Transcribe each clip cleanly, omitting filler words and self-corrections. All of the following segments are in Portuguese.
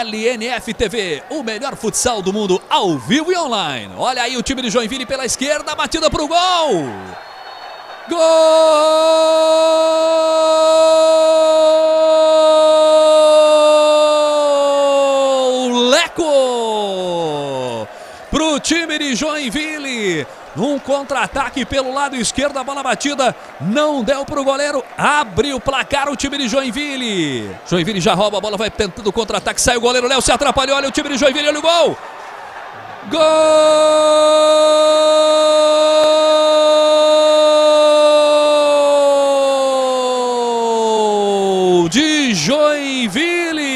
LNF TV, o melhor futsal do mundo, ao vivo e online. Olha aí o time de Joinville pela esquerda, batida para o gol. Gol! Leco! Pro time de Joinville. Um contra-ataque pelo lado esquerdo, a bola batida, não deu para o goleiro, abre o placar o time de Joinville. Joinville já rouba a bola, vai tentando o contra-ataque, sai o goleiro, Léo se atrapalhou, olha o time de Joinville, olha o gol. Gol de Joinville.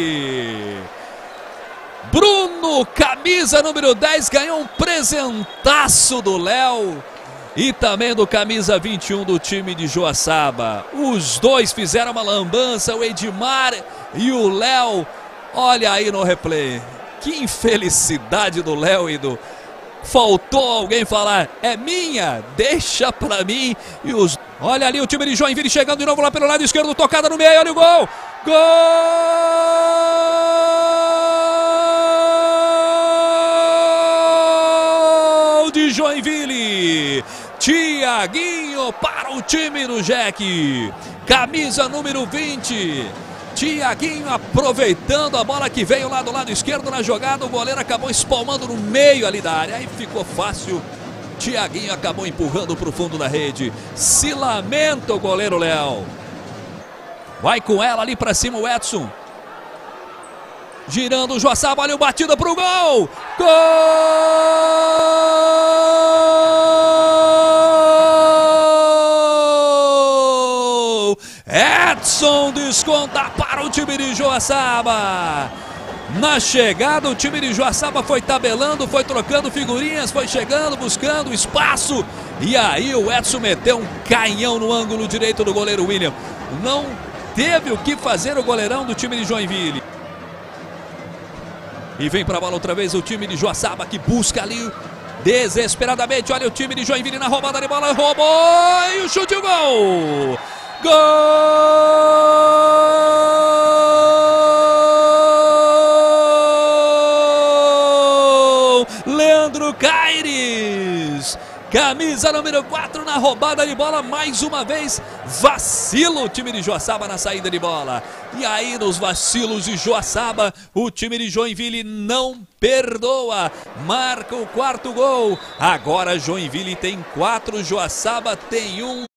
Bruno, camisa número 10, ganhou um presentaço do Léo e também do camisa 21 do time de Joaçaba. Os dois fizeram uma lambança, o Edmar e o Léo. Olha aí no replay, que infelicidade do Léo e do... Faltou alguém falar, é minha, deixa pra mim. E os... Olha ali o time de Joinville chegando de novo lá pelo lado esquerdo, tocada no meio, olha o gol. De Joinville, Tiaguinho para o time do Jack, camisa número 20, Tiaguinho aproveitando a bola que veio lá do lado esquerdo na jogada, o goleiro acabou espalmando no meio ali da área, aí ficou fácil, Tiaguinho acabou empurrando para o fundo da rede, se lamenta o goleiro Léo, vai com ela ali para cima o Edson. Girando o Joaçaba, olha o batida para o gol! Gol! Edson desconta para o time de Joaçaba. Na chegada, o time de Joaçaba foi tabelando, foi trocando figurinhas, foi chegando, buscando espaço. E aí o Edson meteu um canhão no ângulo direito do goleiro William. Não teve o que fazer o goleirão do time de Joinville. E vem para a bola outra vez o time de Joaçaba que busca ali desesperadamente. Olha o time de Joinville na roubada de bola. Roubou e o chute, o gol! Gol! Leandro Caires! Camisa número 4 na roubada de bola, mais uma vez vacila o time de Joaçaba na saída de bola. E aí nos vacilos de Joaçaba, o time de Joinville não perdoa, marca o quarto gol. Agora Joinville tem 4, Joaçaba tem 1.